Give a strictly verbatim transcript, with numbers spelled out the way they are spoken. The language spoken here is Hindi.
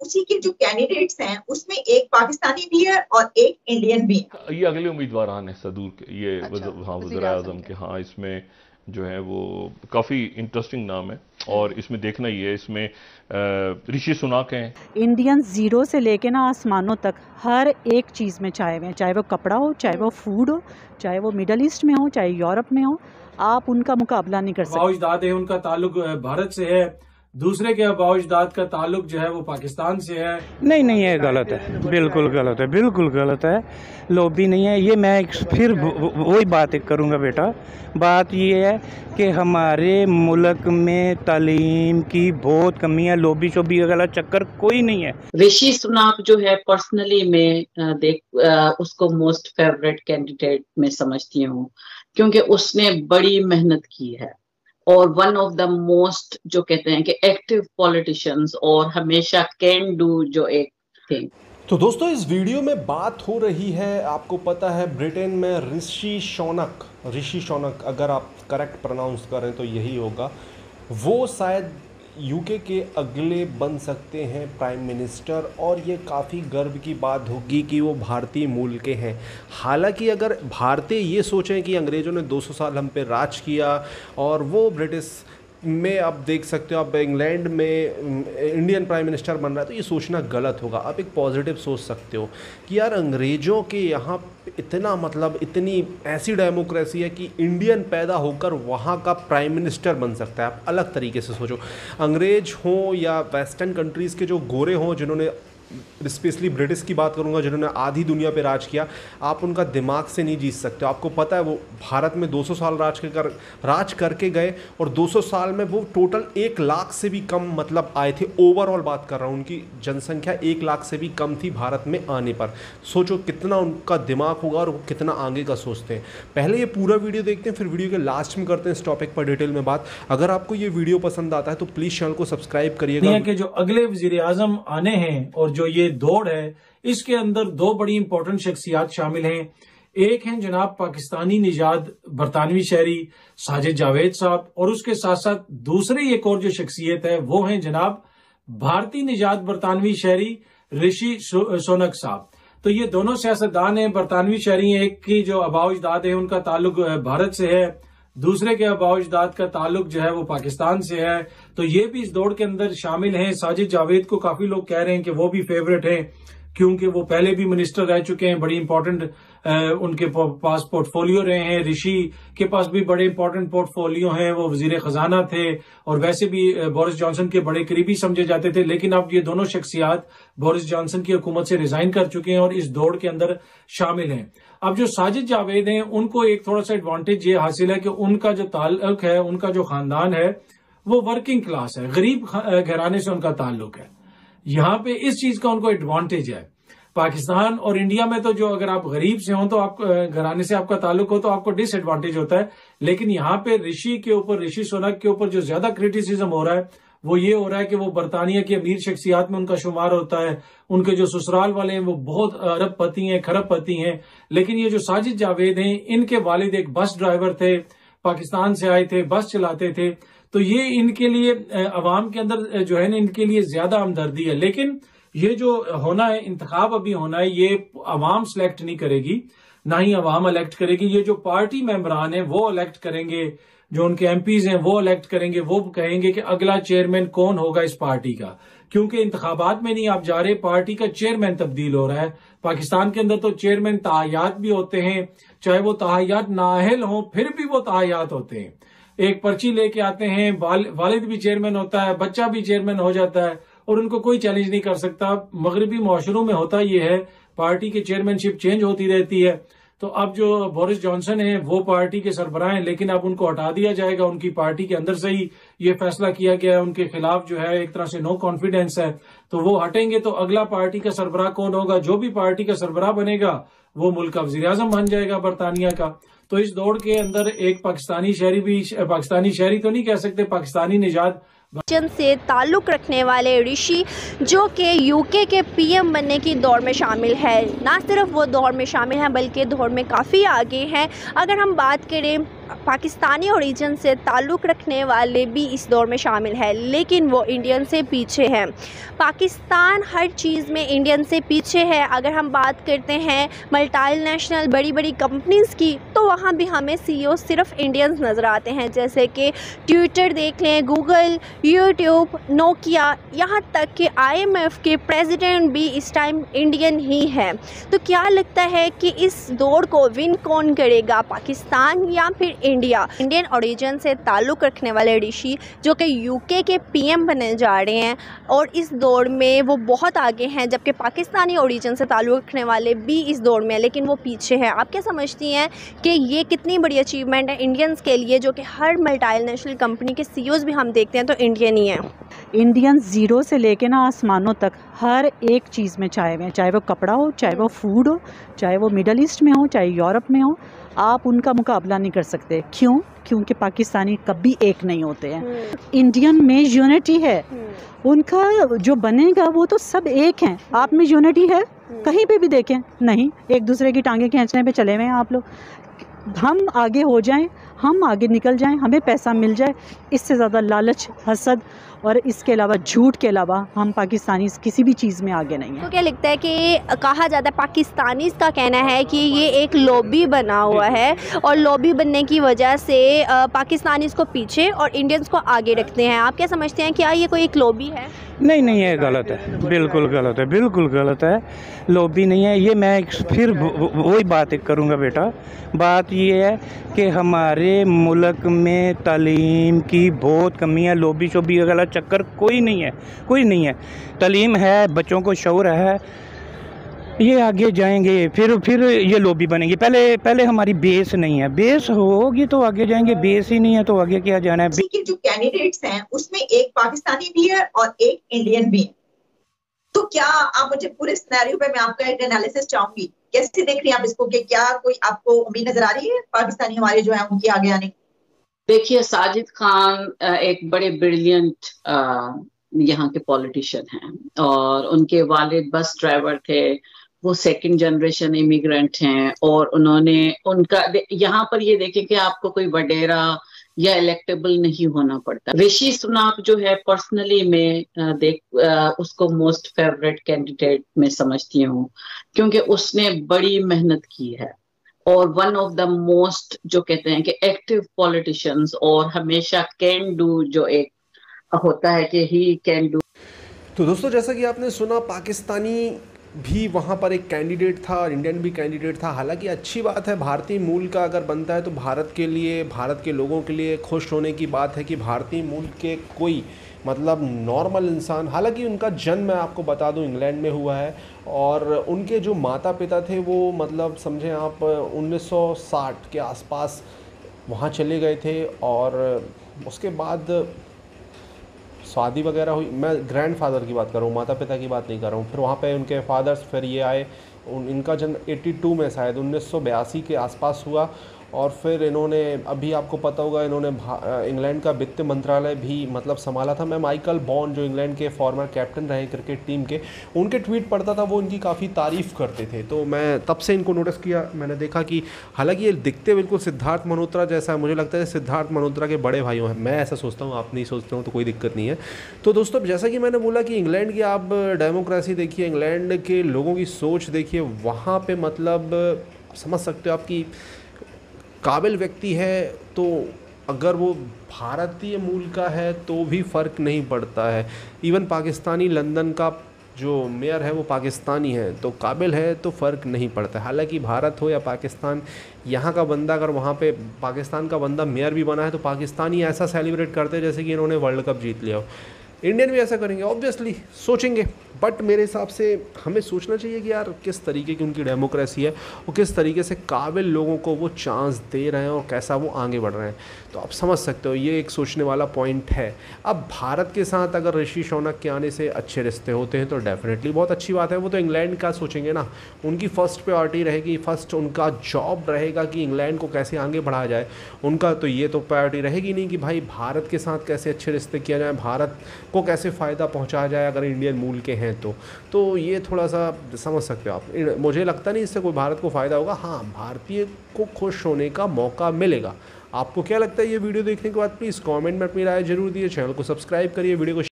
उसी के जो कैंडिडेट्स हैं उसमें एक पाकिस्तानी भी है और एक इंडियन भी है। ये अगले उम्मीदवार हैं सदूर के, ये अच्छा, हाँ वज़ीर वज़ीर आज़म आज़म के। के। हाँ, इसमें जो है वो काफ़ी इंटरेस्टिंग नाम है और इसमें देखना ही है। इसमें ऋषि सुनाक हैं। इंडियन ज़ीरो से लेके ना आसमानों तक हर एक चीज़ में चाहे हुए हैं, चाहे वो कपड़ा हो, चाहे वो फूड हो, चाहे वो मिडल ईस्ट में हो, चाहे यूरोप में हो, आप उनका मुकाबला नहीं कर सकते। अबाउजदाद है उनका ताल्लुक भारत से है, दूसरे के अबाउजदाद का ताल्लुक जो है वो पाकिस्तान से है। नहीं नहीं, ये गलत है, बिल्कुल गलत है, बिल्कुल गलत है। लॉबी नहीं है ये। मैं फिर वही बात करूँगा बेटा, बात ये है कि हमारे मुल्क में तालीम की बहुत कमी है। लॉबी शोबी वाला चक्कर कोई नहीं है। ऋषि सुनाक जो है पर्सनली मैं देख उसको मोस्ट फेवरेट कैंडिडेट में समझती हूँ, क्योंकि उसने बड़ी मेहनत की है और वन ऑफ द मोस्ट जो कहते हैं कि एक्टिव पॉलिटिशियंस और हमेशा कैन डू जो एक थिंग। तो दोस्तों इस वीडियो में बात हो रही है, आपको पता है ब्रिटेन में ऋषि सुनाक, ऋषि सुनाक अगर आप करेक्ट प्रोनाउंस करें तो यही होगा, वो शायद यूके के अगले बन सकते हैं प्राइम मिनिस्टर। और ये काफ़ी गर्व की बात होगी कि वो भारतीय मूल के हैं। हालांकि अगर भारतीय ये सोचें कि अंग्रेज़ों ने दो सौ साल हम पे राज किया और वो ब्रिटिश में आप देख सकते हो, आप इंग्लैंड में इंडियन प्राइम मिनिस्टर बन रहा है, तो ये सोचना गलत होगा। आप एक पॉजिटिव सोच सकते हो कि यार अंग्रेज़ों के यहाँ इतना मतलब इतनी ऐसी डेमोक्रेसी है कि इंडियन पैदा होकर वहाँ का प्राइम मिनिस्टर बन सकता है। आप अलग तरीके से सोचो, अंग्रेज हों या वेस्टर्न कंट्रीज़ के जो गोरे हों, जिन्होंने स्पेशली ब्रिटिश की बात करूंगा, जिन्होंने आधी दुनिया पे राज किया, आप उनका दिमाग से नहीं जीत सकते। आपको पता है वो भारत में दो सौ साल राज के कर राज करके गए और दो सौ साल में वो टोटल एक लाख से भी कम मतलब आए थे। ओवरऑल बात कर रहा हूँ, उनकी जनसंख्या एक लाख से भी कम थी भारत में आने पर। सोचो कितना उनका दिमाग होगा और वो कितना आगे का सोचते हैं। पहले ये पूरा वीडियो देखते हैं, फिर वीडियो के लास्ट में करते हैं इस टॉपिक पर डिटेल में बात। अगर आपको ये वीडियो पसंद आता है तो प्लीज़ चैनल को सब्सक्राइब करिएगा। कि जो अगले वजीर आजम आने हैं और जो ये दौड़ है, इसके अंदर दो बड़ी इंपॉर्टेंट शख्सियात शामिल हैं। एक हैं जनाब पाकिस्तानी निजाद बरतानवी शहरी साजिद जावेद साहब, और उसके साथ साथ दूसरी एक और जो शख्सियत है वो हैं जनाब भारतीय निजाद बरतानवी शहरी ऋषि सुनाक साहब। तो ये दोनों सियासतदान हैं, बरतानवी शहरी। एक की जो अबाउजदाद है उनका ताल्लुक भारत से है, दूसरे के अबाउजदाद का ताल्लुक जो है वो पाकिस्तान से है। तो ये भी इस दौड़ के अंदर शामिल हैं। साजिद जावेद को काफी लोग कह रहे हैं कि वो भी फेवरेट हैं, क्योंकि वो पहले भी मिनिस्टर रह चुके हैं, बड़ी इंपॉर्टेंट उनके पास पोर्टफोलियो रहे हैं। ऋषि के पास भी बड़े इंपॉर्टेंट पोर्टफोलियो हैं, वो वजीर खजाना थे और वैसे भी बोरिस जॉनसन के बड़े करीबी समझे जाते थे। लेकिन अब ये दोनों शख्सियात बोरिस जॉनसन की हुकूमत से रिजाइन कर चुके हैं और इस दौड़ के अंदर शामिल हैं। अब जो साजिद जावेद हैं उनको एक थोड़ा सा एडवांटेज ये हासिल है कि उनका जो ताल्लुक है, उनका जो खानदान है वो वर्किंग क्लास है, गरीब घराने से उनका ताल्लुक है। यहाँ पे इस चीज का उनको एडवांटेज है। पाकिस्तान और इंडिया में तो जो अगर आप गरीब से हो तो आप घराने से आपका ताल्लुक हो तो आपको डिसएडवांटेज होता है। लेकिन यहाँ पे ऋषि के ऊपर, ऋषि सुनाक के ऊपर जो ज्यादा क्रिटिसिज्म हो रहा है वो ये हो रहा है कि वो बरतानिया की अमीर शख्सियात में उनका शुमार होता है। उनके जो ससुराल वाले हैं वो बहुत अरबपति हैं, खरबपति हैं। लेकिन ये जो साजिद जावेद हैं, इनके वालिद एक बस ड्राइवर थे, पाकिस्तान से आए थे, बस चलाते थे। तो ये इनके लिए अवाम के अंदर जो है ना, इनके लिए ज्यादा हमदर्दी है। लेकिन ये जो होना है, इंतखाब अभी होना है, ये अवाम सिलेक्ट नहीं करेगी, ना ही अवाम इलेक्ट करेगी। ये जो पार्टी मेंबरान है वो इलेक्ट करेंगे, जो उनके एमपीज हैं वो इलेक्ट करेंगे। वो कहेंगे कि अगला चेयरमैन कौन होगा इस पार्टी का, क्योंकि इंतखाबात में नहीं आप जा रहे, पार्टी का चेयरमैन तब्दील हो रहा है। पाकिस्तान के अंदर तो चेयरमैन ताहयात भी होते हैं, चाहे वो ताहयात नाअहल हों फिर भी वो ताहयात होते हैं। एक पर्ची लेके आते हैं, वाल, वालिद भी चेयरमैन होता है, बच्चा भी चेयरमैन हो जाता है और उनको कोई चैलेंज नहीं कर सकता। मगरबी मुआशरों में होता ये है, पार्टी की चेयरमैनशिप चेंज होती रहती है। तो अब जो बोरिस जॉनसन है वो पार्टी के सरबराह हैं, लेकिन अब उनको हटा दिया जाएगा। उनकी पार्टी के अंदर से ही ये फैसला किया गया है, उनके खिलाफ जो है एक तरह से नो कॉन्फिडेंस है। तो वो हटेंगे तो अगला पार्टी का सरबराह कौन होगा? जो भी पार्टी का सरबराह बनेगा वो मुल्क का वजीर आजम बन जाएगा बरतानिया का। तो इस दौड़ के अंदर एक पाकिस्तानी शहरी भी, पाकिस्तानी शहरी तो नहीं कह सकते, पाकिस्तानी निजात से ताल्लुक़ रखने वाले ऋषि, जो कि यूके के पीएम बनने की दौड़ में शामिल है। ना सिर्फ वो दौड़ में शामिल हैं बल्कि दौड़ में काफ़ी आगे हैं। अगर हम बात करें पाकिस्तानी ओरिजिन से ताल्लुक़ रखने वाले भी इस दौर में शामिल है, लेकिन वो इंडियन से पीछे हैं। पाकिस्तान हर चीज़ में इंडियन से पीछे है। अगर हम बात करते हैं मल्टीनेशनल बड़ी बड़ी कंपनीज़ की, तो वहाँ भी हमें सीईओ सिर्फ इंडियंस नज़र आते हैं, जैसे कि ट्विटर देख लें, गूगल, यूट्यूब, नोकिया, यहाँ तक कि आईएमएफ के प्रेसिडेंट भी इस टाइम इंडियन ही है। तो क्या लगता है कि इस दौड़ को विन कौन करेगा, पाकिस्तान या फिर इंडिया? इंडियन ओरिजिन से ताल्लुक़ रखने वाले ऋषि जो कि यूके के पीएम बनने जा रहे हैं और इस दौड़ में वो बहुत आगे हैं, जबकि पाकिस्तानी ओरिजिन से ताल्लुक़ रखने वाले भी इस दौड़ में, लेकिन वो पीछे हैं। आप क्या समझती हैं कि ये कितनी बड़ी अचीवमेंट है इंडियंस के लिए, जो कि हर मल्टीनेशनल कंपनी के सीईओज भी हम देखते हैं तो इंडियन ही हैं? इंडियन ज़ीरो से लेके ना आसमानों तक हर एक चीज़ में चाहे हुए हैं, चाहे वो कपड़ा हो, चाहे वो फूड हो, चाहे वो मिडल ईस्ट में हो, चाहे यूरोप में हो। आप उनका मुकाबला नहीं कर सकते। क्यों? क्योंकि पाकिस्तानी कभी एक नहीं होते हैं। इंडियन में यूनिटी है, उनका जो बनेगा वो तो सब एक हैं। आप में यूनिटी है? कहीं पे भी देखें नहीं, एक दूसरे की टांगे खींचने पे चले हुए हैं आप लोग। हम आगे हो जाएं, हम आगे निकल जाएं, हमें पैसा मिल जाए, इससे ज़्यादा लालच, हसद और इसके अलावा झूठ के अलावा हम पाकिस्तानी किसी भी चीज़ में आगे नहीं हैं। तो क्या लगता है कि कहा जाता है, पाकिस्तानी का कहना है कि ये एक लॉबी बना हुआ है और लॉबी बनने की वजह से पाकिस्तानी को पीछे और इंडियंस को आगे रखते हैं। आप क्या समझते हैं, क्या ये कोई एक लॉबी है? नहीं नहीं, ये गलत है, बिल्कुल गलत है, बिल्कुल गलत है। लॉबी नहीं है ये। मैं एक फिर वही बात एक करूँगा बेटा। बात ये है कि हमारे मुल्क में तालीम की बहुत कमी है। लॉबी शोबी वाला चक्कर कोई नहीं है, कोई नहीं है। तालीम है, बच्चों को शऊर है, ये आगे जाएंगे, फिर फिर ये लॉबी बनेगी। पहले पहले हमारी बेस नहीं है, बेस होगी तो आगे जाएंगे, बेस ही नहीं है तो आगे क्या जाना है। के जो कैंडिडेट्स हैं उसमें एक पाकिस्तानी भी है और एक इंडियन भी है। तो क्या आप मुझे पूरे सिनेरियो पे मैं आपका एक एनालिसिस चाहूंगी, कैसे देख रही हैं आप इसको, कि क्या कोई आपको उम्मीद नजर आ रही है पाकिस्तानी हमारे जो है उनके आगे आने? देखिए, साजिद खान एक बड़े ब्रिलियंट यहाँ के पॉलिटिशियन हैं और उनके वालिद बस ड्राइवर थे। वो सेकंड जनरेशन इमिग्रेंट हैं और उन्होंने उनका यहाँ पर ये देखें कि आपको कोई वडेरा या इलेक्टेबल नहीं होना पड़ता। ऋषि सुनाक जो है पर्सनली मैं देख उसको मोस्ट फेवरेट कैंडिडेट में समझती हूँ, क्योंकि उसने बड़ी मेहनत की है और वन ऑफ द मोस्ट जो कहते हैं कि एक्टिव पॉलिटिशियंस, और हमेशा कैन डू जो एक होता है कि ही कैन डू। तो दोस्तों, जैसा कि आपने सुना, पाकिस्तानी भी वहाँ पर एक कैंडिडेट था और इंडियन भी कैंडिडेट था। हालांकि अच्छी बात है, भारतीय मूल का अगर बनता है तो भारत के लिए, भारत के लोगों के लिए खुश होने की बात है कि भारतीय मूल के कोई मतलब नॉर्मल इंसान, हालांकि उनका जन्म मैं आपको बता दूं इंग्लैंड में हुआ है और उनके जो माता पिता थे वो मतलब समझें आप उन्नीस सौ साठ के आसपास वहाँ चले गए थे और उसके बाद शादी वगैरह हुई। मैं ग्रैंडफादर की बात कर रहा हूँ, माता पिता की बात नहीं कर रहा हूँ। फिर वहाँ पे उनके फादर्स, फिर ये आए, उन इनका जन्म बयासी में शायद उन्नीस सौ बयासी के आसपास हुआ और फिर इन्होंने, अभी आपको पता होगा, इन्होंने इंग्लैंड का वित्त मंत्रालय भी मतलब संभाला था। मैं माइकल बॉन जो इंग्लैंड के फॉर्मर कैप्टन रहे क्रिकेट टीम के, उनके ट्वीट पढ़ता था, वो इनकी काफ़ी तारीफ़ करते थे। तो मैं तब से इनको नोटिस किया, मैंने देखा कि हालांकि ये दिखते बिल्कुल सिद्धार्थ मल्होत्रा जैसा है, मुझे लगता है सिद्धार्थ मल्होत्रा के बड़े भाइयों हैं, मैं ऐसा सोचता हूँ, आप नहीं सोचते हो तो कोई दिक्कत नहीं है। तो दोस्तों, जैसा कि मैंने बोला कि इंग्लैंड की आप डेमोक्रेसी देखिए, इंग्लैंड के लोगों की सोच देखिए, वहाँ पर मतलब समझ सकते हो आपकी काबिल व्यक्ति है तो अगर वो भारतीय मूल का है तो भी फ़र्क नहीं पड़ता है। इवन पाकिस्तानी लंदन का जो मेयर है वो पाकिस्तानी है तो काबिल है तो फ़र्क नहीं पड़ता। हालांकि भारत हो या पाकिस्तान, यहाँ का बंदा अगर वहाँ पे पाकिस्तान का बंदा मेयर भी बना है तो पाकिस्तानी ऐसा सेलिब्रेट करते हैं जैसे कि इन्होंने वर्ल्ड कप जीत लिया हो। इंडियन भी ऐसा करेंगे, ऑब्वियसली सोचेंगे, बट मेरे हिसाब से हमें सोचना चाहिए कि यार किस तरीके की उनकी डेमोक्रेसी है और किस तरीके से काबिल लोगों को वो चांस दे रहे हैं और कैसा वो आगे बढ़ रहे हैं। तो आप समझ सकते हो, ये एक सोचने वाला पॉइंट है। अब भारत के साथ अगर ऋषि शौनक के आने से अच्छे रिश्ते होते हैं तो डेफिनेटली बहुत अच्छी बात है। वो तो इंग्लैंड का सोचेंगे ना, उनकी फ़र्स्ट प्रायोरिटी रहेगी, फर्स्ट उनका जॉब रहेगा कि इंग्लैंड को कैसे आगे बढ़ाया जाए। उनका तो ये तो प्रायोरिटी रहेगी नहीं कि भाई भारत के साथ कैसे अच्छे रिश्ते किया जाए, भारत को कैसे फ़ायदा पहुँचाया जाए अगर इंडियन मूल के हैं तो तो ये थोड़ा सा समझ सकते हो आप। मुझे लगता नहीं इससे कोई भारत को फ़ायदा होगा। हाँ, भारतीय को खुश होने का मौका मिलेगा, आपको क्या लगता है ये वीडियो देखने के बाद? प्लीज़ कमेंट में अपनी राय जरूर दिए, चैनल को सब्सक्राइब करिए, वीडियो को